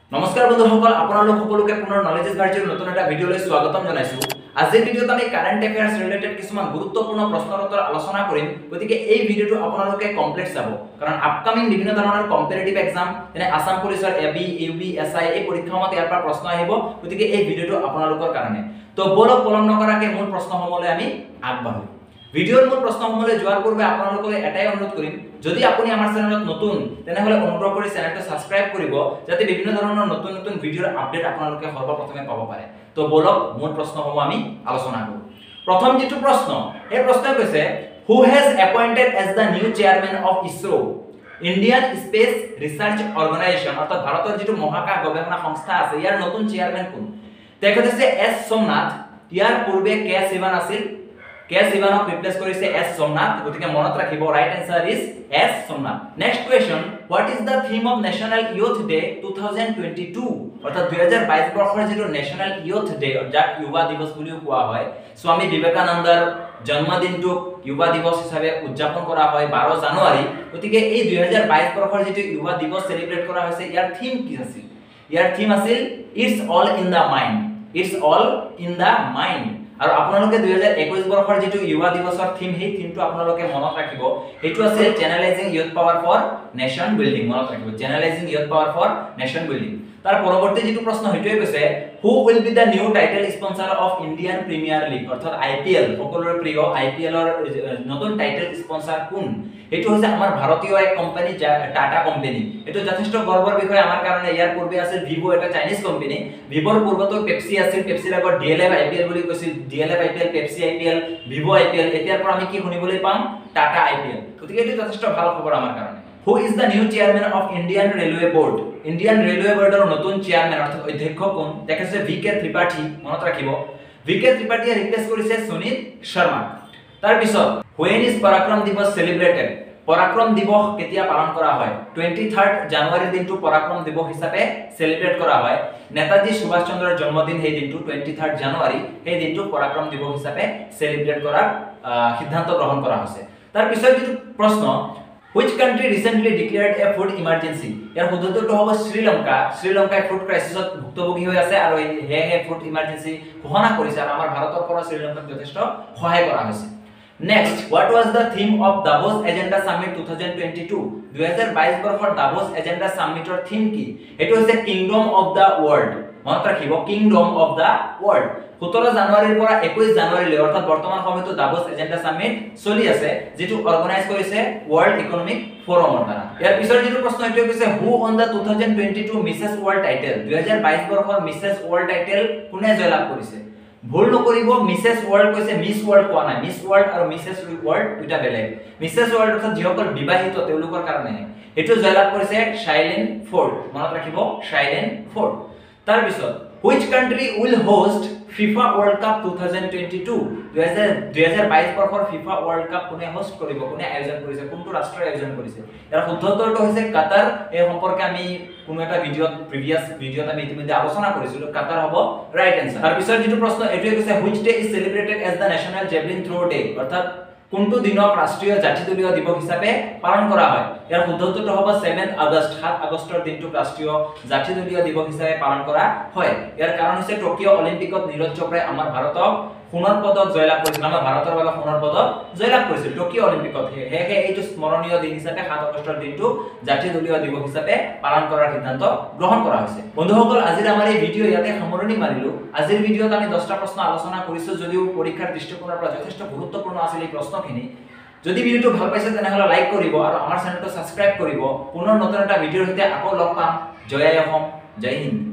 নমস্কাৰ বন্ধুসকল আপোনালোক সকলোকে পুনৰ নলেজ ভাৰ্চিৰ নতুন এটা ভিডিঅলৈ স্বাগতম জনাইছো। আজিৰ ভিডিঅ'ত আমি কাৰেন্ট এফেয়াৰ্স ৰিলেটেড কিছুমান গুৰুত্বপূৰ্ণ প্ৰশ্নৰ উত্তৰ আলোচনা কৰিম। গতিকে এই ভিডিঅ'টো আপোনালোকে কমপ্লিট চাব কাৰণ আপকামিং বিভিন্ন ধৰণৰ কম্পিটিটিভ এক্সাম যেনে আসাম পুলিচৰ এবি ইউবি এসআই এই পৰীক্ষাসমূহত ইয়াৰ পৰা প্ৰশ্ন আহিব। গতিকে এই ভিডিঅ'টো আপোনালোকৰ কাৰণে তো বলক পলম নকৰাকে মূল প্ৰশ্নসমূহলৈ আমি আগবাঢ়ো। ভিডিওৰ মূল প্ৰশ্নসমূহলৈ যোৱাৰ পূৰ্বে আপোনালোকলৈ এটাই অনুৰোধ কৰিম, যদি আপুনি আমাৰ চেনেলত নতুন তেনেহলে অনুগ্ৰহ কৰি চেনেলটো সাবস্ক্ৰাইব কৰিব যাতে বিভিন্ন ধৰণৰ নতুন নতুন ভিডিওৰ আপডেট আপোনালোকে সৰ্বপ্ৰথমে পাব পাৰে। তো বলক মূল প্ৰশ্নসমূহ আমি আলোচনা কৰো। প্ৰথম যেটো প্ৰশ্ন, এই প্ৰশ্নই কৈছে who has appointed as the new chairman of ISRO Indian space research organisation, অৰ্থাৎ ভাৰতৰ যেটো মহাকাশ গৱেষণা সংস্থা আছে ইয়াৰ নতুন চেয়াৰম্যান কোন? তেখেত হৈছে এছ সোমনাথ। ইয়াৰ পূৰ্বে কে শিৱান আছিল। কে শিৱানক ৰিপ্লেস কৰিছে এছ সোমনাথ। গতিকে মনত ৰাখিব, right answer is S Somnath. Next question, what is the theme of national youth day 2022? অৰ্থাৎ 2022 বৰ্ষৰ যেটো নেশনাল ইউথ ডে যাক যুৱা দিৱস বুলিও কোৱা হয়, স্বামী বিবেকানন্দৰ জন্মদিনটোক যুৱা দিৱস হিচাপে উদযাপন কৰা হয় 12 জানুৱাৰী। গতিকে এই 2022 বৰ্ষৰ যেটো যুৱা দিৱস সেলিব্ৰেট কৰা হৈছে ইয়াৰ থিম কি আছিল? ইয়াৰ থিম আছিল it's all in the mind. It's all in the mind. আৰু আপোনালোকে 2021 বৰ্ষৰ যেটো যুৱা দিৱসৰ থিম সেই থিমটো আপোনালোকে মনত ৰাখিব, এটো আছে channelising youth power for nation building. মনত ৰাখিব, channelising youth power for nation building. তাৰ পৰৱৰ্তী যেটো প্ৰশ্ন হেতুৱে কৈছে who will be the new title sponsor of Indian premier league, অৰ্থাৎ আইপিএল, সকলোৰে প্ৰিয় আইপিএলৰ নতুন টাইটেল স্পন্সৰ কোন? এটো হৈছে আমাৰ ভাৰতীয় এক কোম্পানী টাটা কোম্পানী। এটো যথেষ্ট গৰ্বৰ বিষয় আমাৰ কাৰণে। ইয়াৰ পূৰ্বে আছিল ভিভো, এটা চাইনিজ কোম্পানী। ভিভোৰ পূৰ্বতো পেপসি আছিল, পেপসিৰ আগত ডিএলএফ আইপিএল বুলি কৈছিল, DLF IPL, Pepsi IPL, Vivo IPL. এতিয়াৰ পৰা আমি কি শুনিবলৈ পাম? টাটা আইপিএল। গতিকে এটো যথেষ্ট ভাল খবৰ আমাৰ কাৰণে। Who is the new chairman of Indian railway board? Indian railway বোৰ্ডৰ নতুন চেয়াৰম্যান অৰ্থাৎ অধ্যক্ষ কোন? তেখেত হৈছে ভিকে ত্ৰিপাঠী। মনত ৰাখিব, ভিকে ত্ৰিপাঠীয়ে ৰিপ্লেস কৰিছে সুনীত শৰ্মাক। তাৰ পিছত when is পৰাক্ৰম দিৱস সেলিব্ৰেটেড? পৰাক্ৰম দিৱস কেতিয়া পালন কৰা হয়? 23 জানুৱাৰীৰ দিনটো পৰাক্ৰম দিৱস হিচাপে সেলিব্ৰেট কৰা হয়। নেতাজী সুভাষ চন্দ্ৰৰ জন্মদিন সেই দিনটো 23 জানুৱাৰী, সেই দিনটো পৰাক্ৰম দিৱস হিচাপে সেলিব্ৰেট কৰাৰ সিদ্ধান্ত গ্ৰহণ কৰা হৈছে। তাৰ পিছত যেটো প্ৰশ্ন, which country recently declared a food emergency? ইয়াৰ শুদ্ধটো হ'ব শ্ৰীলংকা। শ্ৰীলংকাই ফুড ক্ৰাইসিছত ভুক্তভোগী হৈ আছে আৰু হে ফুড ইমাৰ্জেন্সি ঘোষণা কৰিছে আৰু আমাৰ ভাৰতৰ পৰা শ্ৰীলংকাক যথেষ্ট সহায় কৰা হৈছে। Next, what was the theme of Davos Agenda Summit 2022? 2022 বৰ্ষৰ Davos Agenda Summitৰ থিম কি? এটো হৈছে কিংডম অফ দা ওয়াৰ্ল্ড। মনত ৰাখিব, কিংডম অফ দা ওয়াৰ্ল্ড। 17 জানুৱাৰীৰ পৰা 21 জানুৱাৰীলৈ অৰ্থাৎ বৰ্তমান সময়তো Davos Agenda Summit চলি আছে, যেটো অৰ্গানাইজ কৰিছে ওয়াৰ্ল্ড ইকনমিক ফোৰামৰ দ্বাৰা। ইয়াৰ পিছৰ যেটো প্ৰশ্ন এটো কৈছে who won the 2022 Mrs world title? 2022 বৰ্ষৰ মিছেছ ওয়াৰ্ল্ড টাইটেল কোনে জয়লাভ কৰিছে? ভুল নকৰিব, মিছেছ ওয়াৰ্ল্ড কৈছে, মিছ ওয়াৰ্ল্ড কোৱা নাই। মিছ ওয়াৰ্ল্ড আৰু মিছেছ ওয়াৰ্ল্ড দুটা বেলেগ। মিছেছ ওয়াৰ্ল্ড অৰ্থাৎ যিসকল বিবাহিত তেওঁলোকৰ কাৰণে এটো জয়লাভ কৰিছে শাইলেন ফোৰ্ড। মনত ৰাখিব, শাইলেন ফোৰ্ড। তাৰ পিছত which country will host FIFA World Cup 2022? 2022 বৰ্ষৰ FIFA World Cup কোনে হোস্ট কৰিব, কোনে আয়োজন কৰিছে, কোনটো ৰাষ্ট্ৰই আয়োজন কৰিছে? ইয়াৰ শুদ্ধ উত্তৰটো হৈছে কাটাৰ। এই সম্পৰ্কে আমি কোনো এটা প্ৰিভিয়াস ভিডিওত আমি ইতিমধ্যে আলোচনা কৰিছিলো। কাটাৰ হ'ব ৰাইট আনসাৰ। তাৰ পিছত যেটো প্ৰশ্ন এটোৱে কৈছে which day is celebrated as the national javelin throw day? অৰ্থাৎ কোনটো দিনক ৰাষ্ট্ৰীয় জাতীয় দিৱস হিচাপে পালন কৰা হয়? ইয়াৰ শুদ্ধ উত্তৰটো হ'ব 7 আগষ্ট। 7 আগষ্টৰ দিনটো ৰাষ্ট্ৰীয় জাতীয় দিৱস হিচাপে পালন কৰা হয়। ইয়াৰ কাৰণ হৈছে টকিঅ' অলিম্পিকত নীৰজ চোপ্ৰাই আমাৰ ভাৰতক সোণৰ পদক জয়লাভ কৰিছিল, আমাৰ ভাৰতৰ বাবে সোণৰ পদক জয়লাভ কৰিছিল টকিঅ' অলিম্পিকত। হেহে এইটো স্মৰণীয় দিন হিচাপে 7 আগষ্টৰ দিনটো জাতীয় দিৱস হিচাপে পালন কৰাৰ সিদ্ধান্ত গ্ৰহণ কৰা হৈছে। বন্ধুসকল, আজিৰ আমাৰ এই ভিডিও ইয়াতে সামৰণি মাৰিলো। আজিৰ ভিডিওত আমি 10টা প্ৰশ্ন আলোচনা কৰিছো, যদিও পৰীক্ষাৰ দৃষ্টিকোণৰ পৰা যথেষ্ট গুৰুত্বপূৰ্ণ আছিল এই প্ৰশ্নখিনি। যদি ভিডিওটো ভাল পাইছে তেনেহলে লাইক কৰিব আৰু আমাৰ চেনেলটো সাবস্ক্ৰাইব কৰিব। পুনৰ নতুন এটা ভিডিওৰ সৈতে আকৌ লগ পাম। জয় অসম, জয় হিন্দ।